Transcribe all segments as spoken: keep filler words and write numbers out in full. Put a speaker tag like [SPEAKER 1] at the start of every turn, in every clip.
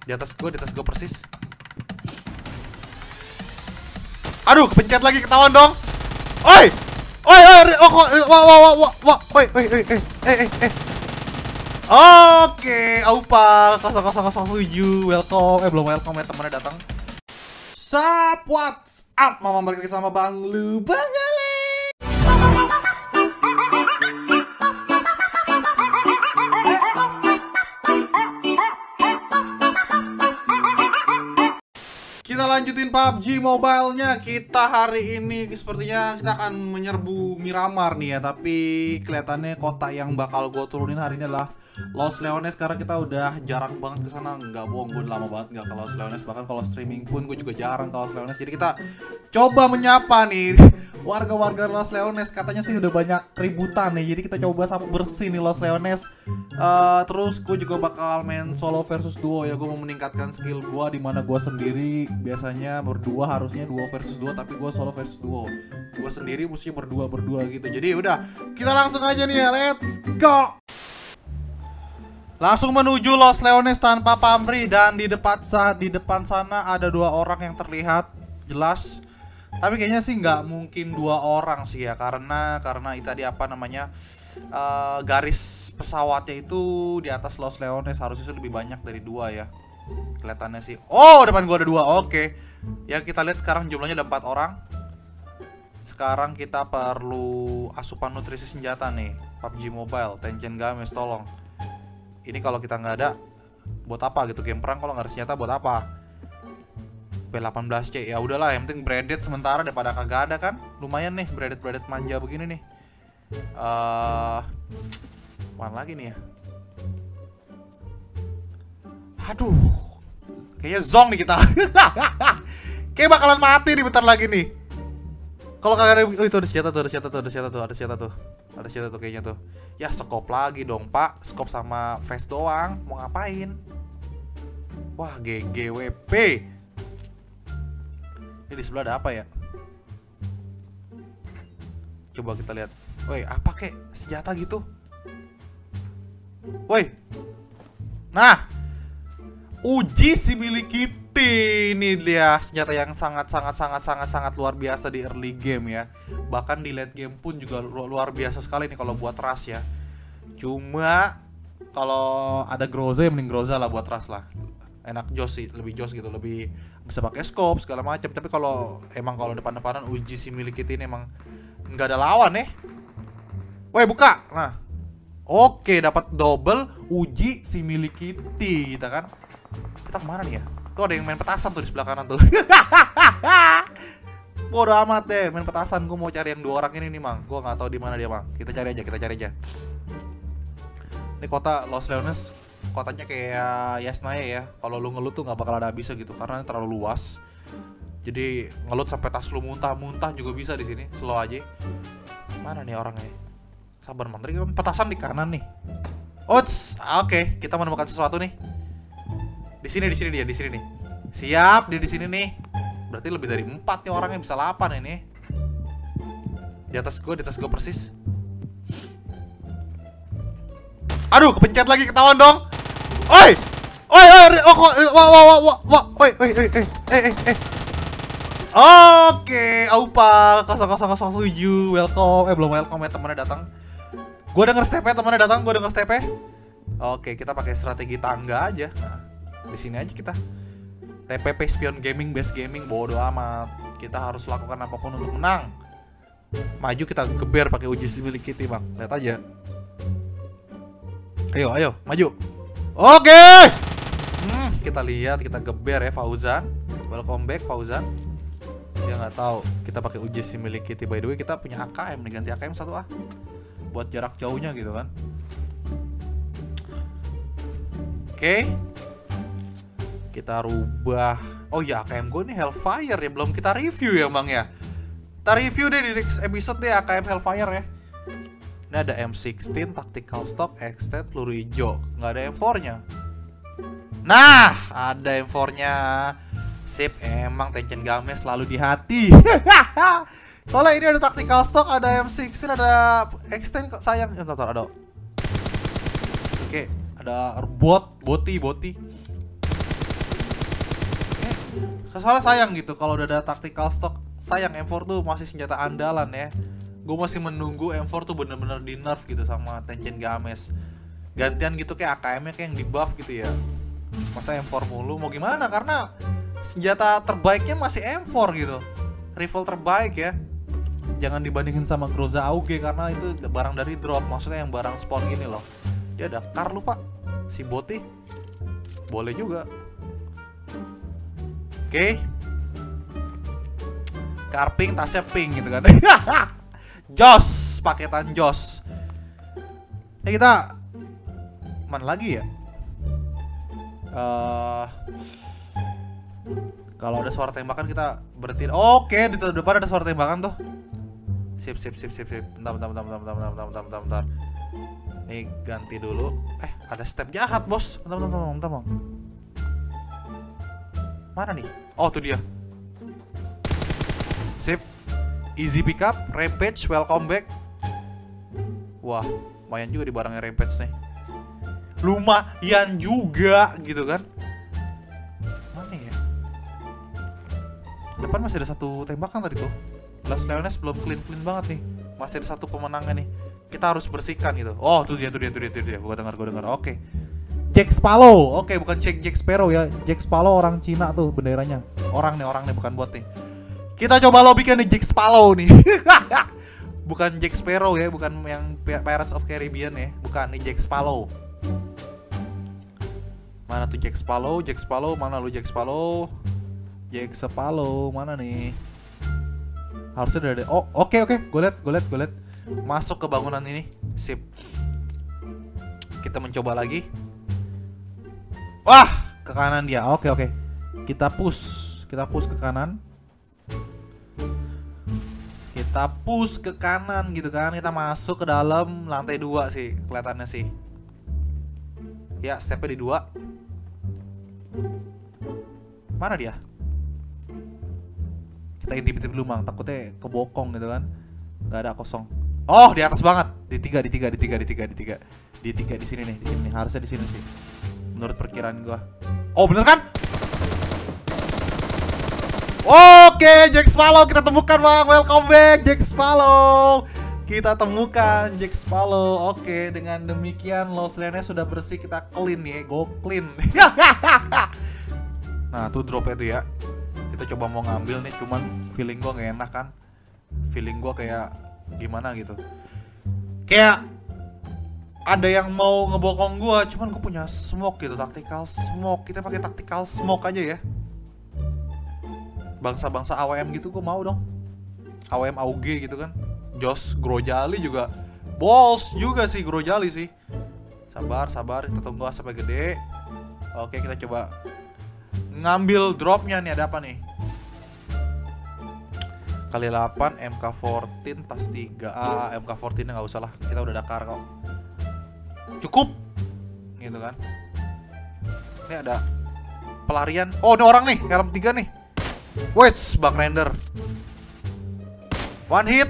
[SPEAKER 1] Di atas gue, di atas gue persis. Aduh, kepencet lagi, ketahuan dong. Oi! Oi, oi, oh kok, wah, wah, wah, wah, wah, oi, oi, oi, eh, eh, eh, eh. Oke, Aupa nol nol nol tujuh, welcome. Eh, belum welcome ya, temennya datang. Sup, what's up? Mama balik lagi sama Bang Lu, Bang Ale. Kita lanjutin P U B G Mobile-nya. Kita hari ini sepertinya kita akan menyerbu Miramar nih ya. Tapi kelihatannya kota yang bakal gue turunin hari ini adalah Los Leones. Karena kita udah jarang banget ke sana. Nggak bohong, gue lama banget nggak ke Los Leones. Bahkan kalau streaming pun gue juga jarang ke Los Leones. Jadi kita coba menyapa nih warga-warga Los Leones. Katanya sih udah banyak ributan nih. Jadi kita coba sapu bersih nih Los Leones. Uh, terus gue juga bakal main solo versus duo ya. Gue mau meningkatkan skill gue, dimana gue sendiri biasanya berdua, harusnya duo versus duo, tapi gue solo versus duo. Gue sendiri mestinya berdua berdua gitu. Jadi udah, kita langsung aja nih ya, let's go. Langsung menuju Los Leones tanpa pamrih. Dan di depan saat di depan sana ada dua orang yang terlihat jelas. Tapi kayaknya sih nggak mungkin dua orang sih ya, karena karena itu tadi apa namanya, uh, garis pesawatnya itu di atas Los Leones, harusnya sih lebih banyak dari dua ya kelihatannya sih. Oh, depan gua ada dua. Oke, yang kita lihat sekarang jumlahnya ada empat orang. Sekarang kita perlu asupan nutrisi senjata nih. P U B G Mobile, Tengen Games, tolong. Ini kalau kita nggak ada, buat apa gitu game perang kalau nggak ada senjata, buat apa? P delapan belas C, ya udahlah, yang penting branded sementara daripada kagak ada kan. Lumayan nih branded branded manja begini nih. Uh, mana lagi nih ya? Aduh, kayaknya zong nih kita. Kayak bakalan mati nih bentar lagi nih. Kalau kagak ada, oh itu ada senjata tuh, ada senjata tuh, ada senjata tuh, ada senjata tuh, ada senjata tuh kayaknya tuh. Ya skop lagi dong pak, skop sama face doang, mau ngapain? Wah G G W P. Ini di sebelah ada apa ya? Coba kita lihat. Woi, apa kek? Senjata gitu? Woi. Nah, uji Similkity. Ini dia senjata yang sangat sangat sangat sangat sangat luar biasa di early game ya. Bahkan di late game pun juga luar biasa sekali nih kalau buat rush ya. Cuma kalau ada Groza ya mending Groza lah buat rush lah. Enak jos sih, lebih jos gitu, lebih bisa pakai scope segala macam. Tapi kalau emang kalau depan-depanan uji Similkity ini emang nggak ada lawan nih. Woi buka, nah, oke dapat double uji Similkity kita kan. Kita kemana nih ya? Tuh ada yang main petasan tuh di sebelah kanan tuh. Bodoh amat deh, main petasan. Gue mau cari yang dua orang ini nih mang. Gue nggak tahu di mana dia mang. Kita cari aja, kita cari aja. Ini kota Los Leones. Kotanya kayak Yasnaya ya. Kalau lu ngelut tuh nggak bakal ada habisnya gitu karena terlalu luas. Jadi ngelut sampai tas lu muntah-muntah juga bisa di sini. Slow aja. Mana nih orangnya? Sabar menteri kan petasan di kanan nih. Oh, oke, okay. Kita menemukan sesuatu nih. Di sini, di sini dia, di sini nih. Siap, dia di sini nih. Berarti lebih dari empat nih orangnya, bisa delapan ini. Di atas gue, di atas gue persis. Aduh, kepencet lagi, ketahuan dong. Oi! Oi, oi, oh kok, wah, wah, wah, wah, wah, oi, oi, oi, eh, eh, eh, eh. Oke, Aupa nol nol nol tujuh, welcome. Eh, belum welcome ya, temennya datang. Gue denger step temennya datang, gue denger step. Oke, kita pakai strategi tangga aja. Nah, di sini aja kita. T P P Spion Gaming, Best Gaming, bodo amat. Kita harus lakukan apapun untuk menang. Maju kita geber pakai uji Similkity, Bang. Lihat aja. Ayo, ayo, maju. Oke. Hmm, kita lihat, kita geber ya Fauzan. Welcome back Fauzan. Dia nggak tahu kita pakai uji Similkity. By the way, kita punya A K M nih, ganti A K M satu ah. Buat jarak jauhnya gitu kan. Oke. Kita rubah. Oh ya, A K M gue nih Hellfire ya, belum kita review ya Bang ya. Kita review deh di next episode deh A K M Hellfire ya. Ini ada M enam belas, Tactical Stock, Extend, peluru hijau. Nggak ada M empat nya. Nah, ada M empat nya. Sip, emang Tengen Games selalu di hati. Soalnya ini ada Tactical Stock, ada M enam belas, ada Extend kok sayang. Entar, entar, ada. Oke, ada bot, boti, boti. Soalnya sayang gitu kalau udah ada tactical stock. Sayang M four tuh masih senjata andalan ya. Gue masih menunggu M four tuh bener-bener di nerf gitu sama Tengen Games. Gantian gitu kayak A K M-nya kayak yang di buff gitu ya. Masa M four mulu mau gimana, karena senjata terbaiknya masih M four gitu. Rifle terbaik ya. Jangan dibandingin sama Groza A U G karena itu barang dari drop, maksudnya yang barang spawn gini loh. Dia ada car lupa. Si Boti. Boleh juga. Oke. Okay. Car pink, tasnya pink gitu kan. Jos, paketan Jos. Ini kita mana lagi ya? Uh, kalau ada suara tembakan kita berhenti. Oke, di depan ada suara tembakan tuh. Sip, sip, sip, sip, sip. Bentar, bentar, bentar, bentar, bentar, bentar, bentar, bentar, bentar. Nih ganti dulu. Eh, ada step jahat, bos. Bentar, bentar, bentar, bentar, bentar. Mana nih? Oh, tuh dia. Sip. Easy pickup, Rampage, welcome back. Wah, lumayan juga di barangnya Rampage nih. Lumayan juga gitu kan. Mana ya? Depan masih ada satu tembakan tadi tuh. Las Leones belum clean-clean banget nih. Masih ada satu pemenangnya nih. Kita harus bersihkan gitu. Oh, tuh dia, tuh dia, tuh dia, tuh dia. Gua dengar, gua dengar. Oke. Jack Sparrow. Oke, bukan Jack Jack Sparrow ya. Jack Sparrow orang Cina tuh benderanya. Orang nih, orang nih, bukan bot nih. Kita coba lobbykan nih Jack Sparrow nih. Bukan Jack Sparrow ya, bukan yang Pirates of Caribbean ya. Bukan, nih Jack Sparrow. Mana tuh Jack Sparrow? Jack Sparrow, mana lu Jack Sparrow? Jack Sparrow, mana nih? Harusnya udah ada. Oh, oke okay, oke, okay. Gue liat, gue liat, gue liat. Masuk ke bangunan ini. Sip. Kita mencoba lagi. Wah, ke kanan dia. Oke okay, oke. Okay. Kita push, kita push ke kanan. Kita push ke kanan gitu kan. Kita masuk ke dalam lantai dua sih, kelihatannya sih. Ya, stepnya di dua. Mana dia? Kita intip-intip dulu mang, takutnya kebokong gitu kan. Gak ada, kosong. Oh, di atas banget. Di tiga, di tiga, di tiga, di tiga, di tiga. Di tiga, di sini nih, di sini nih. Harusnya di sini sih. Menurut perkiraan gua. Oh, bener kan? Oke, Jack Sparrow kita temukan bang. Welcome back Jack Sparrow. Kita temukan Jack Sparrow. Oke, dengan demikian Los Leones sudah bersih, kita clean ya. Go clean. Nah, tuh dropnya tuh ya. Kita coba mau ngambil nih, cuman feeling gua gak enak kan. Feeling gua kayak gimana gitu. Kayak ada yang mau ngebokong gua, cuman gua punya smoke gitu, tactical smoke. Kita pakai tactical smoke aja ya. Bangsa-bangsa A W M gitu gua mau dong. A W M A U G gitu kan. Jos Grojali juga. Balls juga sih Grojali sih. Sabar, sabar, kita tunggu sampai gede. Oke, kita coba ngambil dropnya nih. Ada apa nih? Kali delapan, M K empat belas, tas tiga. Ah, M K empat belas nya gak usah lah, kita udah dakar kok. Cukup gitu kan. Ini ada pelarian. Oh, ini orang nih, helm tiga nih. Wes, bug render. One hit.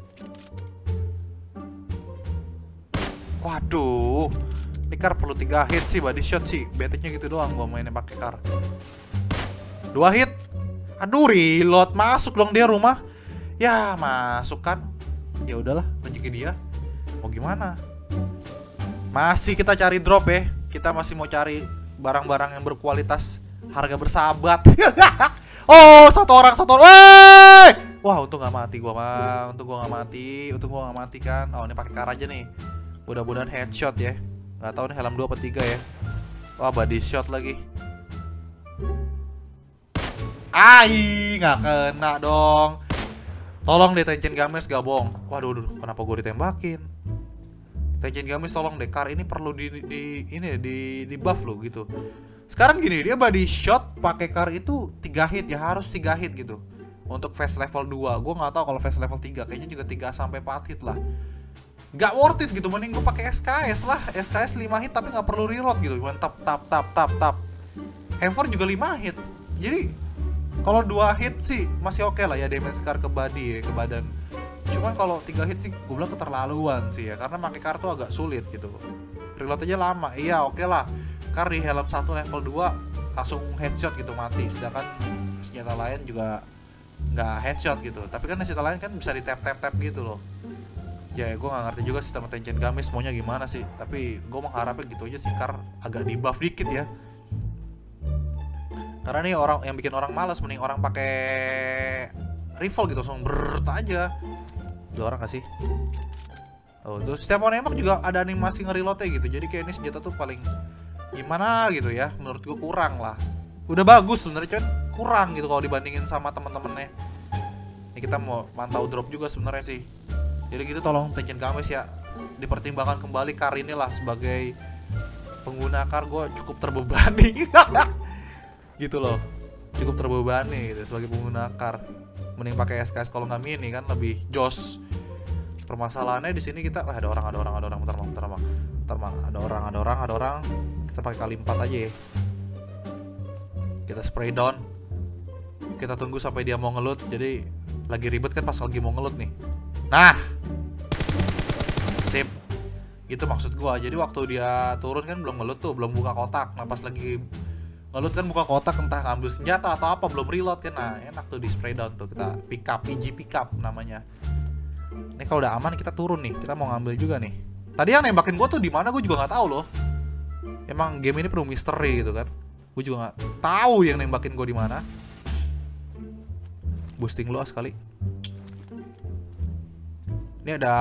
[SPEAKER 1] Waduh, ini car perlu tiga hit sih, body shot sih. Beteknya gitu doang gua mainnya pakai car. Dua hit. Aduh, reload, masuk dong dia rumah. Ya, masuk kan. Ya udahlah, rezeki dia. Mau gimana? Masih kita cari drop ya. Kita masih mau cari barang-barang yang berkualitas, harga bersahabat. Oh, satu orang, satu orang. Wey! Wah, untung gak mati gua mah. Untung gua gak mati. Untung gua gak mati kan. Oh, ini pakai car aja nih. Mudah-mudahan headshot ya. Gak tahu nih helm dua atau tiga ya. Wah, body shot lagi. Ai, nggak kena dong. Tolong deh Tengen Games gak bohong. Waduh, duh, kenapa gue ditembakin? Tengen Games tolong deh, car ini perlu di, di ini di di buff lo gitu. Sekarang gini, dia body shot pakai car itu tiga hit ya, harus tiga hit gitu. Untuk phase level dua, gue nggak tahu kalau phase level tiga, kayaknya juga tiga sampai empat hit lah. Gak worth it gitu, mending gue pakai S K S lah. S K S lima hit tapi nggak perlu reload gitu. Cuman tap tap tap tap tap. M four juga lima hit. Jadi kalau dua hit sih masih oke okay lah ya, damage scar ke body ya, ke badan. Cuman kalau tiga hit sih gue bilang keterlaluan sih ya, karena pakai car tuh agak sulit gitu. Reload aja lama. Iya, oke okay lah. Car di helm satu level dua langsung headshot gitu mati, sedangkan senjata lain juga nggak headshot gitu. Tapi kan senjata lain kan bisa di tap tap tap gitu loh. Ya gue nggak ngerti juga sistem Tengen Games maunya gimana sih, tapi gue mengharapnya gitu aja sih, Kar agak di buff dikit ya. Karena nih orang yang bikin orang malas, mending orang pakai rifle gitu langsung brrrt aja. Ada orang gak sih? Oh, terus setiap mau nembak juga ada animasi nge-reloadnya gitu. Jadi kayak ini senjata tuh paling gimana gitu ya, menurut gue kurang lah. Udah bagus sebenarnya, cuman kurang gitu kalau dibandingin sama temen-temennya. Ini kita mau mantau drop juga sebenarnya sih. Jadi gitu tolong Tengen Games ya, dipertimbangkan kembali Kar inilah sebagai pengguna Kar, gue cukup terbebani. Gitu loh, cukup terbebani gitu sebagai pengguna Kar. Mending pakai S K S kalau nggak mini kan lebih jos. Permasalahannya di sini kita, wah ada orang, ada orang, ada orang, bentar, bentar, bentar, bentar, ada orang, ada orang, ada orang. Kita pakai kali empat aja ya. Kita spray down. Kita tunggu sampai dia mau ngelut. Jadi lagi ribet kan pas lagi mau ngelut nih. Nah, sip. Itu maksud gua. Jadi waktu dia turun kan belum ngelut tuh, belum buka kotak. Nah pas lagi ngelut kan buka kotak, entah ngambil senjata atau apa, belum reload kan. Nah enak tuh di spray down tuh. Kita pick up, P G pick up namanya. Ini kalau udah aman kita turun nih. Kita mau ngambil juga nih. Tadi yang nembakin gua tuh di mana gua juga nggak tahu loh. Emang game ini penuh misteri gitu kan. Gua juga nggak tahu yang nembakin gua di mana. Boosting lo sekali. Ini ada,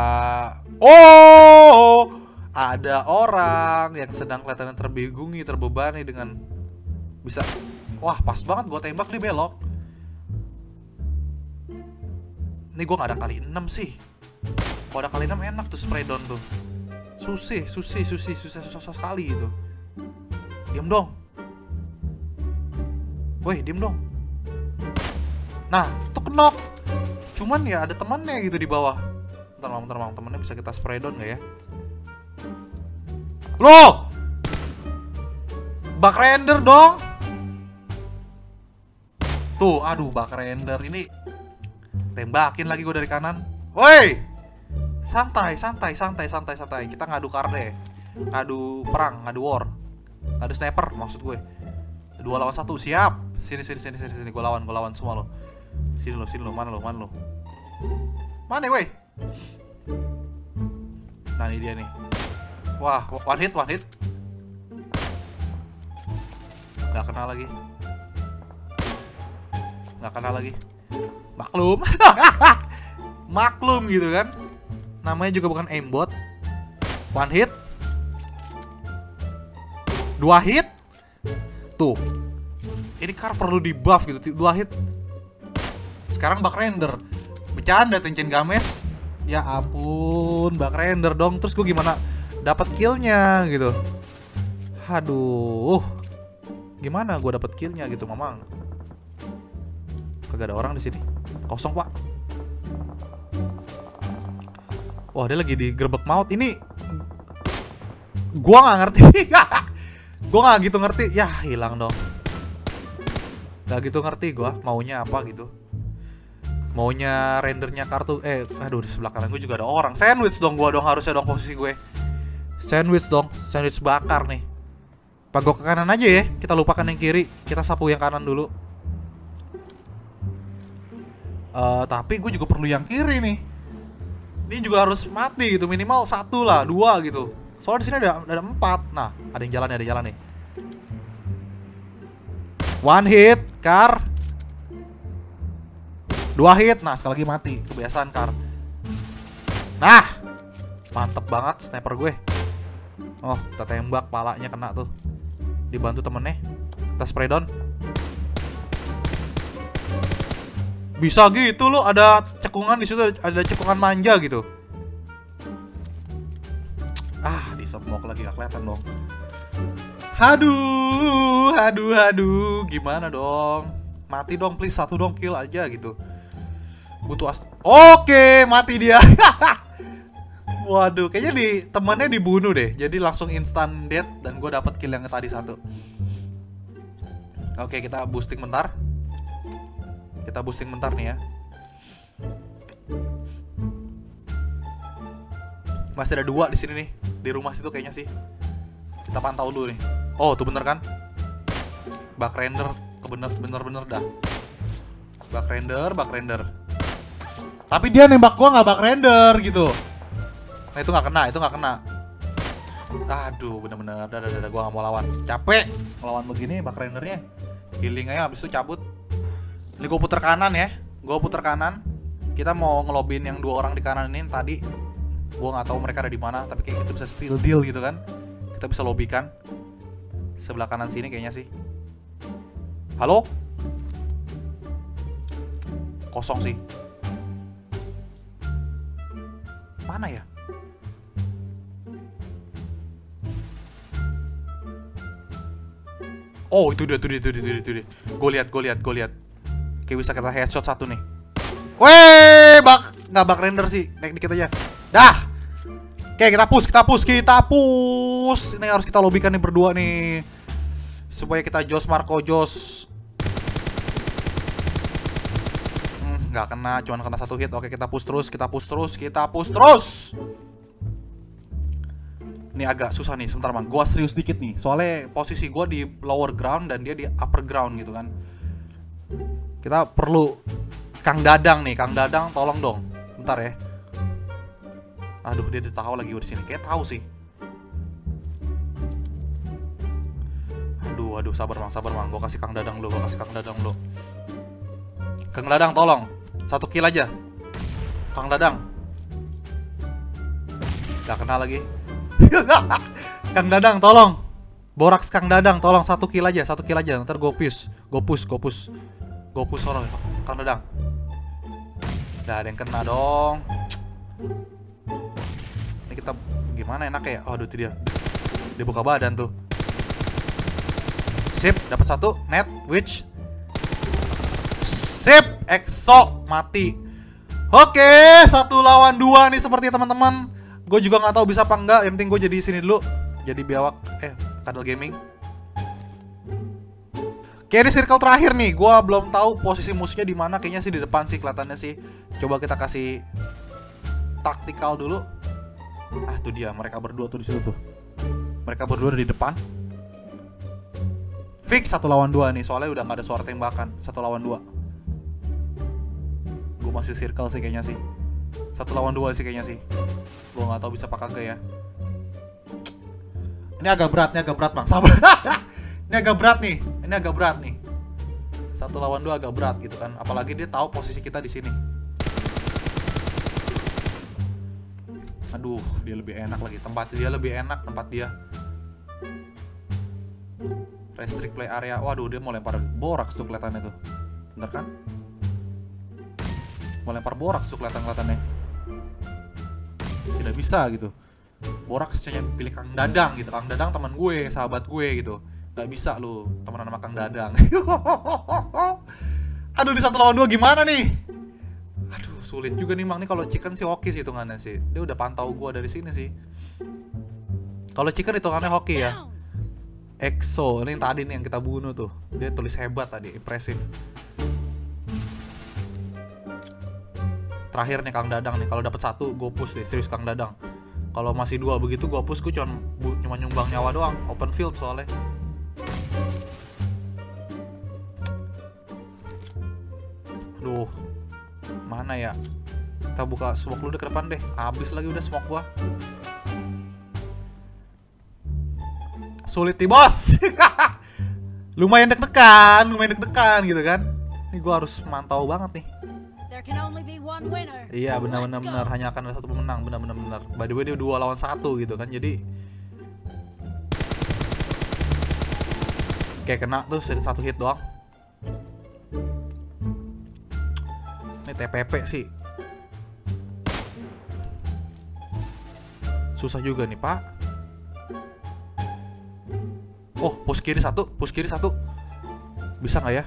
[SPEAKER 1] oh, ada orang yang sedang kelihatannya terbingungi, terbebani dengan bisa, wah pas banget gue tembak nih belok. Ini gue nggak ada kali enam sih. Kalau ada kali enam enak tuh spray down tuh. Susih, susih, susih, susah, susah, susah sekali itu. Diam dong. Woi, diam dong. Nah, tuh kenok. Cuman ya ada temannya gitu di bawah. Bentar, bentar, bentar, temennya bisa kita spray down gak ya? Loh! Bug render dong! Tuh, aduh, bug render ini. Tembakin lagi gue dari kanan. Woi! Santai, santai, santai, santai, santai. Kita ngadu karde. Ngadu perang, ngadu war. Ngadu sniper maksud gue. Dua lawan satu, siap. Sini, sini, sini, sini, sini. Gue lawan, gue lawan semua lo. Sini lo, sini lo, mana lo, mana lo. Mana woi? Nah ini dia nih. Wah, one hit, one hit. Gak kena lagi. Gak kena lagi. Maklum. Maklum gitu kan. Namanya juga bukan aimbot. One hit. Dua hit. Tuh. Ini Kar perlu di buff gitu. Dua hit. Sekarang bug render. Bercanda Tengen Games. Ya ampun, bug render dong. Terus gue gimana dapat killnya gitu. Aduh. Gimana gue dapat killnya gitu, Mamang? Kagak ada orang di sini. Kosong, Pak. Wah, dia lagi digerebek maut. Ini gua nggak ngerti. Gua nggak gitu ngerti. Ya, hilang dong. Gak gitu ngerti gua maunya apa gitu. Maunya rendernya kartu. Eh, aduh, di sebelah kanan gue juga ada orang. Sandwich dong gua dong, harusnya dong posisi gue. Sandwich dong, sandwich bakar nih. Pagok ke kanan aja ya. Kita lupakan yang kiri. Kita sapu yang kanan dulu. Uh, tapi gue juga perlu yang kiri nih. Ini juga harus mati gitu, minimal satu lah, dua gitu. Soalnya di sini ada ada empat. Nah, ada yang jalan, ada jalan nih. One hit, Kar. Dua hit, nah sekali lagi mati. Kebiasaan Kar. Nah, mantep banget sniper gue. Oh, kita tembak, palanya kena tuh. Dibantu temennya. Kita spray down. Bisa gitu loh, ada cekungan di situ, ada cekungan manja gitu. Ah, disemok lagi, gak kelihatan dong. Haduh, haduh, haduh, gimana dong? Mati dong, please, satu dong kill aja gitu. Butuh as. Oke, mati dia. Waduh, kayaknya di temannya dibunuh deh. Jadi langsung instant death dan gue dapat kill yang tadi satu. Oke, kita boosting bentar. Kita boosting bentar nih ya. Masih ada dua di sini nih, di rumah situ kayaknya sih. Kita pantau dulu nih. Oh, tuh bener kan? Bug render, kebener bener-bener dah. Bug render, bug render. Tapi dia nembak gua nggak bug render gitu. Nah itu nggak kena, itu nggak kena. Aduh, bener-bener, dah, dah, dah, gue gak mau lawan. Capek melawan begini, bug rendernya. Healing aja, abis itu cabut. Ini gue puter kanan ya. Gue puter kanan. Kita mau ngelobin yang dua orang di kanan ini tadi. Gue nggak tahu mereka ada di mana, tapi kayak kita bisa steal deal gitu kan. Kita bisa lobikan. Sebelah kanan sini kayaknya sih. Halo? Kosong sih. Mana ya? Oh itu dia, itu dia, itu dia, itu dia, itu dia. Gue lihat, gue lihat, gue lihat. Kayak bisa kita headshot satu nih. Weh, bak, nggak bak render sih. Naik dikit aja. Dah. Oke, kita push, kita push, kita push. Ini harus kita lobikan nih berdua nih, supaya kita Jos Marco Jos. Hmm, nggak kena, cuman kena satu hit. Oke, kita push terus, kita push terus, kita push terus. Ini agak susah nih, sebentar bang, gua serius dikit nih. Soalnya posisi gua di lower ground dan dia di upper ground gitu kan. Kita perlu Kang Dadang nih, Kang Dadang tolong dong. Bentar ya. Aduh, dia tahu lagi di sini. Kayak tahu sih. Aduh, aduh, sabar bang, sabar bang. Gua kasih Kang Dadang dulu, gua kasih Kang Dadang dulu. Kang Dadang tolong, satu kill aja. Kang Dadang. Gak kenal lagi. Kang Dadang tolong. Boraks Kang Dadang tolong, satu kill aja, satu kill aja. Ntar gue push, gue push, gue push, gue push orang Kang Dadang. Gak ada yang kena dong. Ini kita gimana enak ya? Oh, aduh itu dia. Dia buka badan tuh. Sip, dapat satu. Net, witch. Sip, exo mati. Oke, satu lawan dua nih seperti teman-teman. Gue juga nggak tahu bisa apa enggak. Yang penting gue jadi sini dulu. Jadi biawak. Eh, Kadal Gaming. Oke, ini circle terakhir nih. Gue belum tahu posisi musuhnya di mana. Kayaknya sih di depan sih kelihatannya sih. Coba kita kasih taktikal dulu. Ah, tuh dia. Mereka berdua tuh di situ tuh. Mereka berdua di depan. Fix satu lawan dua nih. Soalnya udah nggak ada suara tembakan. Satu lawan dua. Gue masih circle sih kayaknya sih. Satu lawan dua sih kayaknya sih. Gue nggak tahu bisa apa kagak ya. Ini agak berat, ini agak berat bang. Sabar. Ini agak berat nih. Ini agak berat nih. Satu lawan dua agak berat gitu kan. Apalagi dia tahu posisi kita di sini. Aduh, dia lebih enak lagi. Tempat dia lebih enak, tempat dia. Restrict play area. Waduh, dia mau lempar boraks tuh kelihatannya tuh. Bener kan? Mau lempar boraks tuh kelihatan-kelihatannya. Tidak bisa gitu. Boraks hanya pilih Kang Dadang gitu. Kang Dadang teman gue, sahabat gue gitu. Gak bisa lu temenan sama Kang Dadang. Aduh, di satu lawan dua gimana nih? Aduh, sulit juga nih Mang nih. Kalau Chicken sih oke sih hitungannya sih. Dia udah pantau gue dari sini sih. Kalau Chicken hitungannya hoki ya. Exo, ini yang tadi nih yang kita bunuh tuh. Dia tulis hebat tadi, impresif. Terakhir nih Kang Dadang nih, kalau dapat satu gue push deh, serius Kang Dadang. Kalau masih dua begitu gue push, gue cuma cuma nyumbang nyawa doang, open field soalnya. Aduh, mana ya? Kita buka smoke dulu deh ke depan deh, habis lagi udah smoke gua. Sulit nih bos. Lumayan deg-degan, lumayan deg-degan gitu kan. Ini gue harus mantau banget nih. Iya benar-benar benar, hanya akan ada satu pemenang, benar-benar benar. By the way dia dua lawan satu gitu kan, jadi kayak kena tuh satu hit doang. Ini T P P sih susah juga nih pak. Oh, push kiri satu, push kiri satu, bisa nggak ya?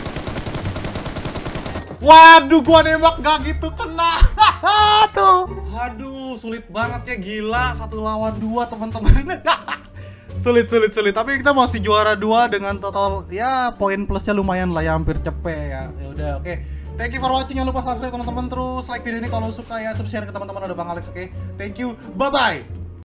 [SPEAKER 1] Waduh, gua nembak gak gitu kena. Aduh, aduh, sulit banget ya, gila. Satu lawan dua teman-teman. Sulit, sulit, sulit. Tapi kita masih juara dua dengan total ya poin plusnya lumayan lah ya, hampir cepet ya. Ya udah, oke. Okay. Thank you for watching. Jangan lupa subscribe teman-teman, terus like video ini kalau suka ya, terus share ke teman-teman. Ada Bang Alex, oke. Okay? Thank you. Bye bye.